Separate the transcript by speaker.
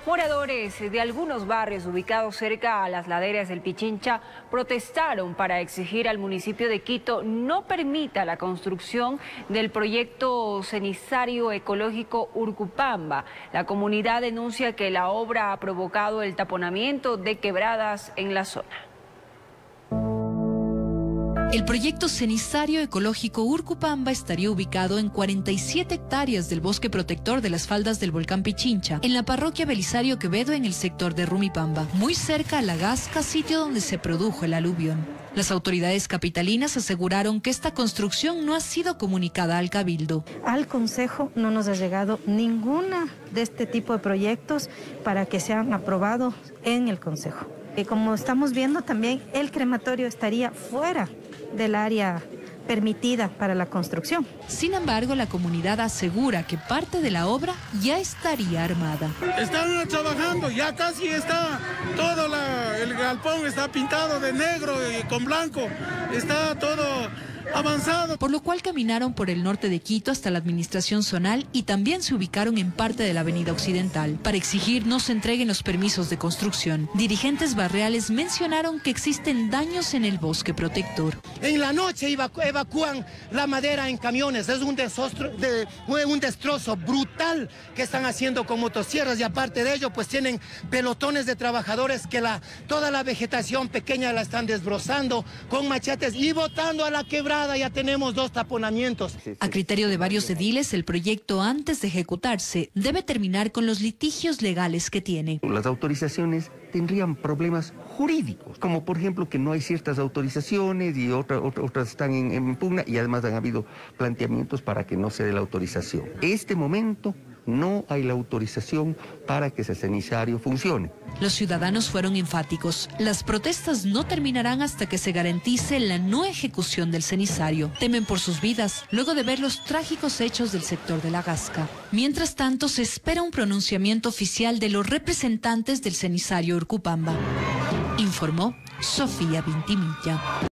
Speaker 1: Moradores de algunos barrios ubicados cerca a las laderas del Pichincha protestaron para exigir al municipio de Quito no permita la construcción del proyecto cenizario ecológico Urcupamba. La comunidad denuncia que la obra ha provocado el taponamiento de quebradas en la zona.
Speaker 2: El proyecto cenizario ecológico Urcupamba estaría ubicado en 47 hectáreas del bosque protector de las faldas del volcán Pichincha, en la parroquia Belisario Quevedo, en el sector de Rumipamba, muy cerca a La Gasca, sitio donde se produjo el aluvión. Las autoridades capitalinas aseguraron que esta construcción no ha sido comunicada al Cabildo.
Speaker 3: Al Consejo no nos ha llegado ninguna de este tipo de proyectos para que sean aprobados en el Consejo. Como estamos viendo también, el crematorio estaría fuera del área permitida para la construcción.
Speaker 2: Sin embargo, la comunidad asegura que parte de la obra ya estaría armada.
Speaker 4: Están trabajando, ya casi está todo el galpón está pintado de negro y con blanco, está todo avanzado.
Speaker 2: Por lo cual caminaron por el norte de Quito hasta la administración zonal y también se ubicaron en parte de la avenida occidental para exigir no se entreguen los permisos de construcción. Dirigentes barriales mencionaron que existen daños en el bosque protector.
Speaker 5: En la noche evacúan la madera en camiones, es un destrozo brutal que están haciendo con motosierras y aparte de ello pues tienen pelotones de trabajadores que toda la vegetación pequeña la están desbrozando con machetes y botando a la quebrada. Ya tenemos 2 taponamientos.
Speaker 2: A criterio de varios ediles, el proyecto, antes de ejecutarse, debe terminar con los litigios legales que tiene.
Speaker 6: Las autorizaciones tendrían problemas jurídicos, como por ejemplo que no hay ciertas autorizaciones y otras están en pugna, y además han habido planteamientos para que no se dé la autorización. Este momento no hay la autorización para que ese cenizario funcione.
Speaker 2: Los ciudadanos fueron enfáticos. Las protestas no terminarán hasta que se garantice la no ejecución del cenizario. Temen por sus vidas luego de ver los trágicos hechos del sector de La Gasca. Mientras tanto, se espera un pronunciamiento oficial de los representantes del cenizario Urcupamba. Informó Sofía Vintimilla.